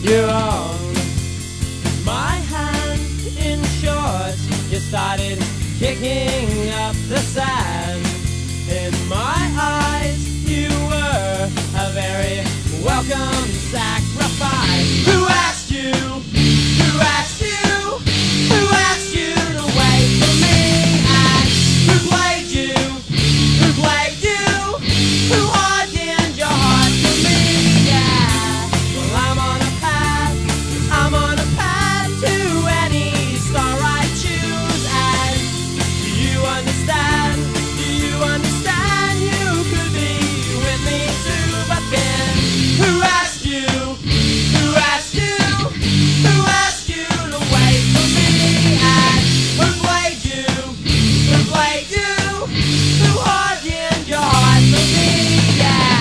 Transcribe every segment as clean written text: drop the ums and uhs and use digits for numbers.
You own my hand. In short, you started kicking up the sand. In my eyes, you were a very welcome sacrifice. Who asked you? Who asked you? Who asked you to wait for me? And who played you? Who played you? Who hardened your heart for me? Yeah. Well, I'm on a path to any star I choose. And do you understand? Do you understand? You could be with me too, but then who asked you? Who asked you? Who asked you to wait for me? And who played you? Who played you? Who hardened your heart for me? Yeah.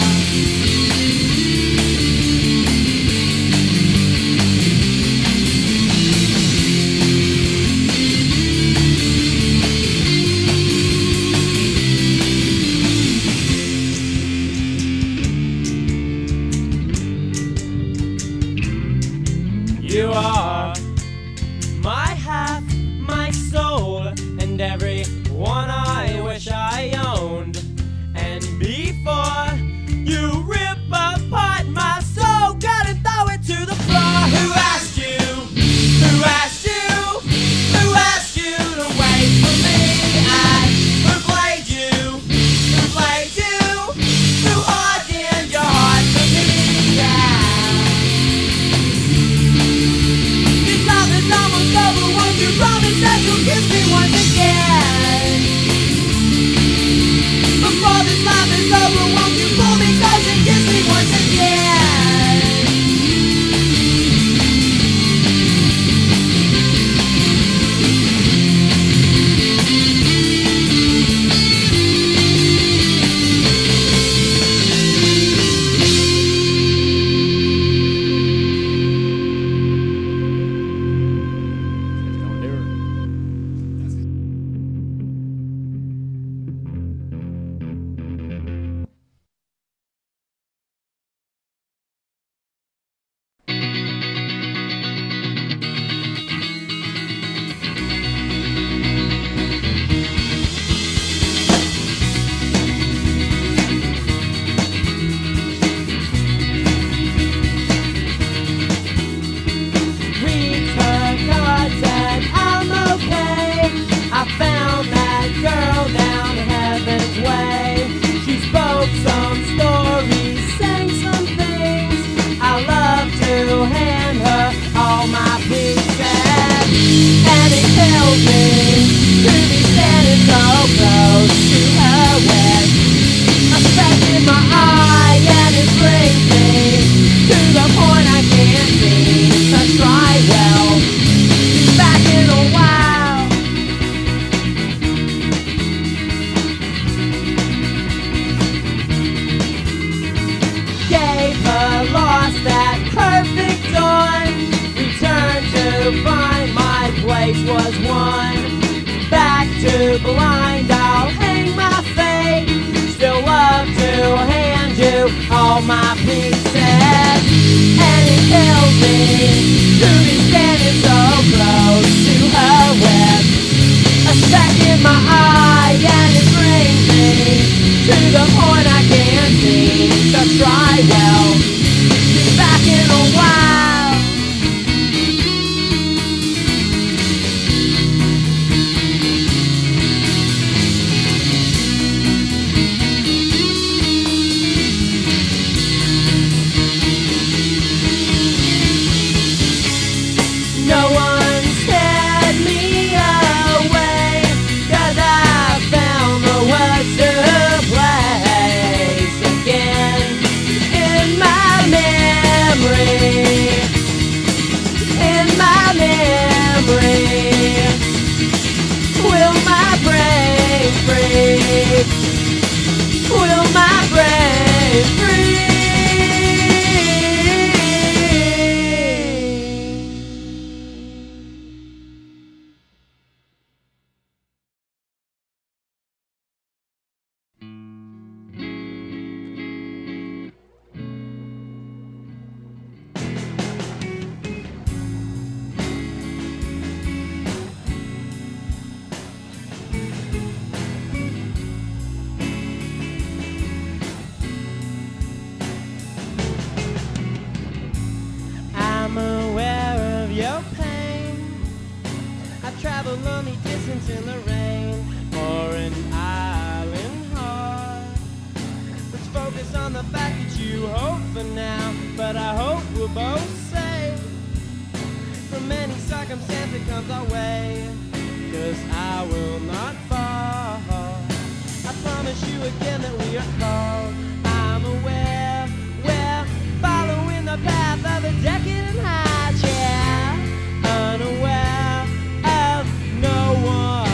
You are my half, my soul, and everyone I wish I owned. And before you rip apart my soul, gotta throw it to the floor. Who asked you? Who asked you? Who asked you to wait for me? And who played you? Who played you? Who hardened your heart for me? Yeah. Almost over, won't you promise that you'll kiss me once again? Before this life is over, won't you pull me close and kiss me once again? Was won. Back to blind, I'll hang my fate. Still love to hand you all my pieces. And it kills me to be standing so close to her with a speck in my eye. And it brings me to the point I can't seem to try. Well, be back in a while. on the fact that you hope for now, but I hope we're both safe from any circumstance that comes our way, 'cause I will not fall. I promise you again that we are called. I'm aware we're following the path of a decadent high chair, unaware of no one.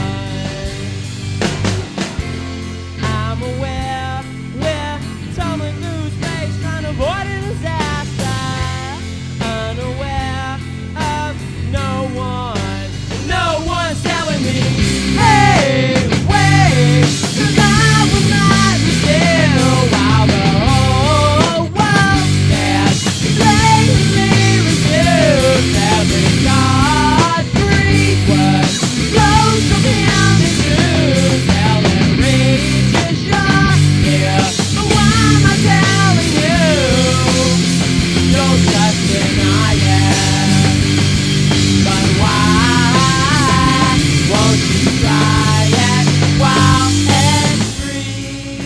I'm aware we're tumbling through space trying to avoid a disaster, unaware of no one. No one's telling me, hey, wait, 'cause I will not be still while the whole world gets blatantly reduced. Every God-breathed word flows from him into hell and reaches your ear. But why am I telling you? Don't just deny it. But why won't you try it while it's free?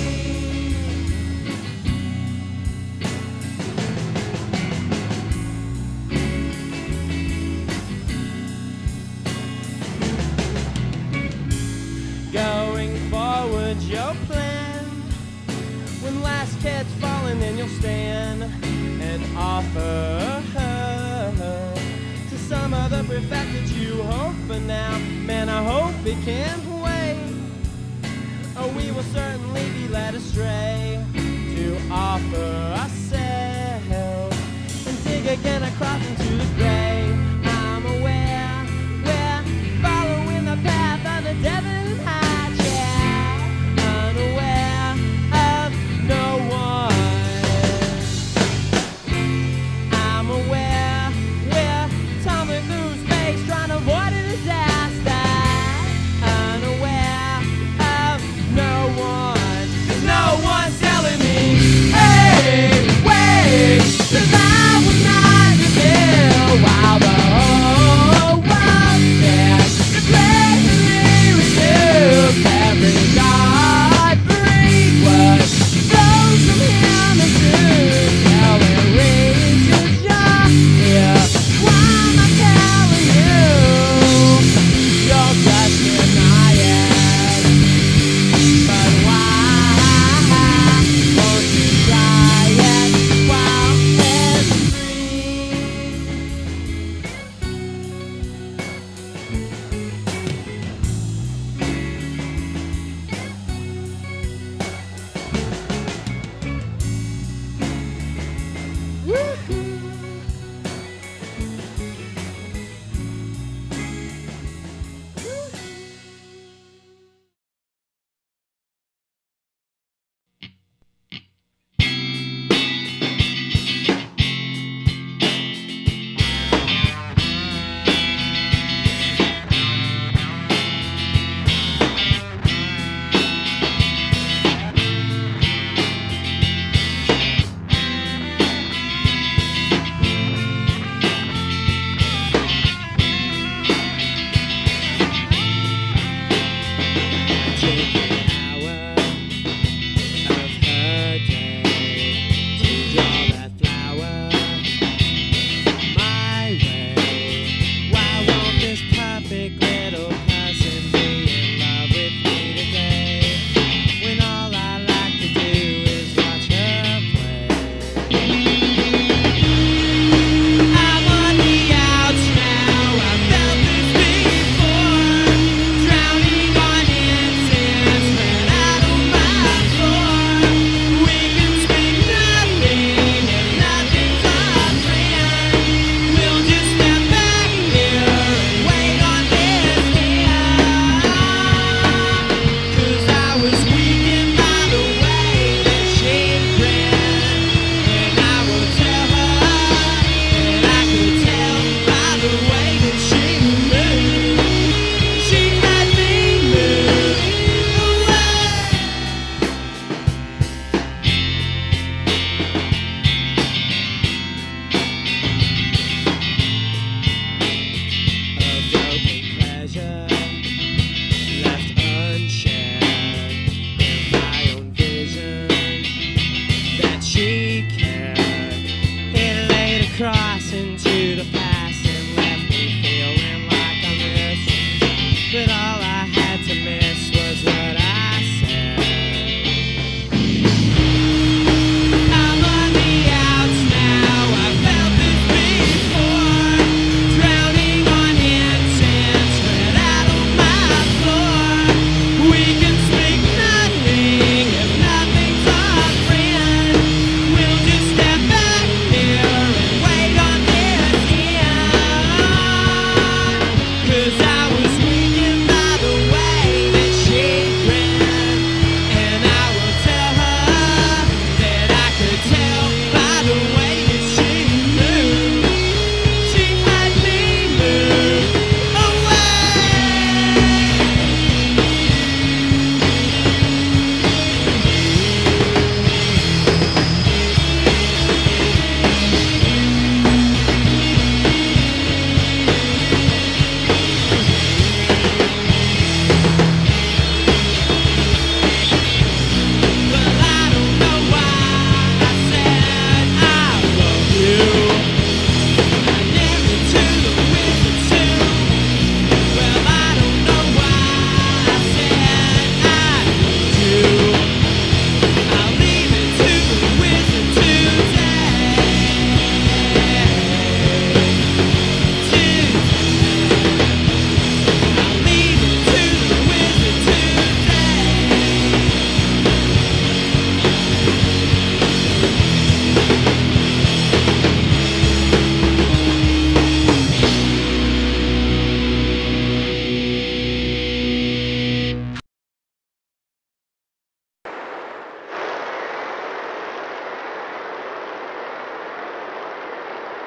Going forward, your plan. When last kid's falling, then you'll stand and offer her to some other prefect that you hope for now. Man, I hope it can't wait, or we will certainly be led astray to offer ourselves and dig again across into the gray. I'm aware we're following the path of the devil and high chair, unaware of no one. I'm aware we're tumbling through space trying to avoid a disaster, unaware of no one. 'Cause no one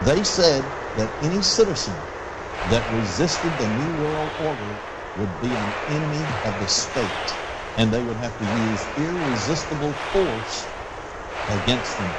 They said that any citizen that resisted the New World Order would be an enemy of the state, and they would have to use irresistible force against them.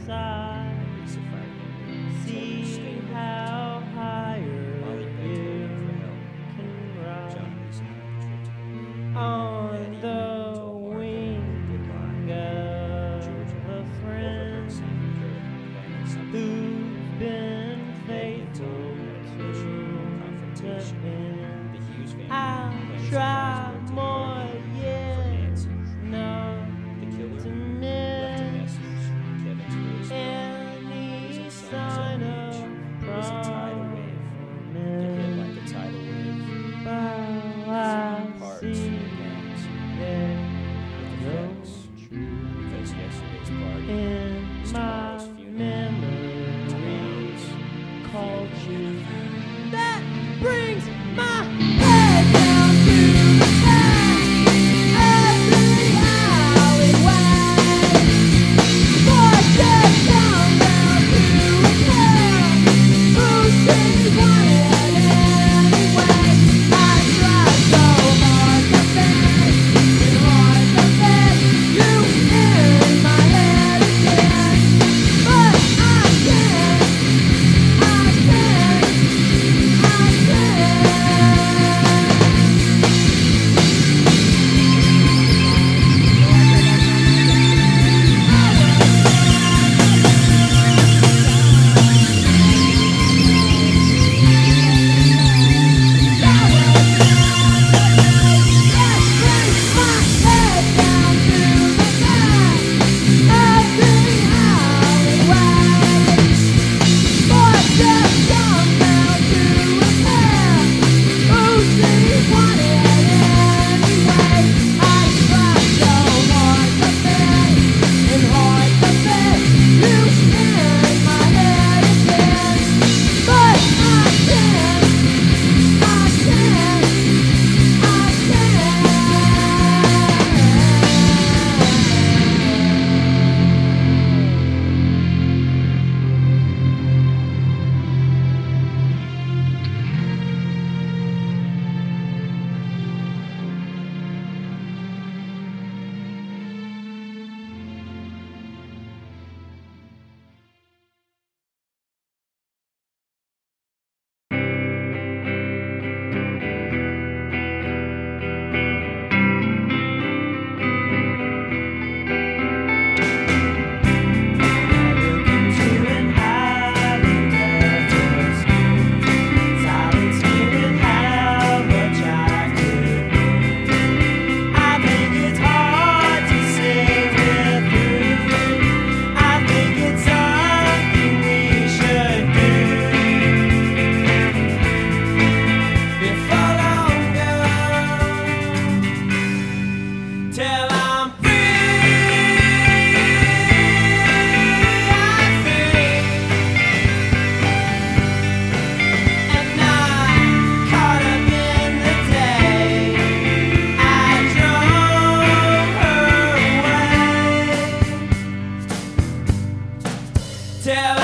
side. See how higher you can rise on the wing of a friend who's been faithful to the end. I'll try more, yes, not to miss any sign of promise. But I see there's no truth in my memories called you. That brings my head down to the back of the alleyway. Voices down down to a town who seems wanted anyway. I tried so hard to think and hard to fit you in my head again, but I can't. Tell